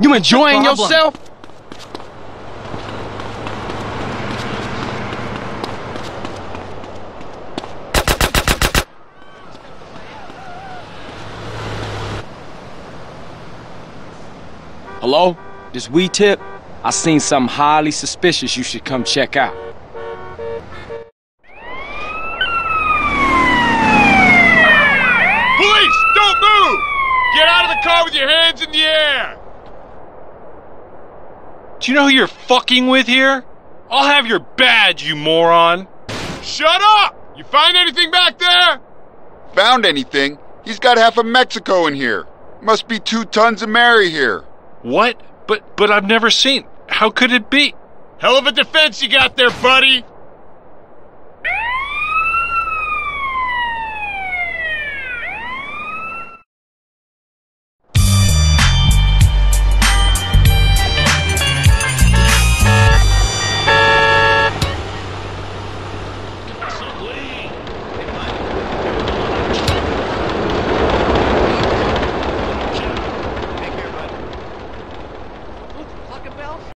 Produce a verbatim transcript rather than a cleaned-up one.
You enjoying yourself? Hello? This we tip? I seen something highly suspicious you should come check out. Police, don't move! Get out of the car with your hands in the air! Do you know who you're fucking with here? I'll have your badge, you moron! Shut up! You find anything back there? Found anything? He's got half of Mexico in here. Must be two tons of Mary here. What? But but I've never seen. How could it be? Hell of a defense you got there, buddy!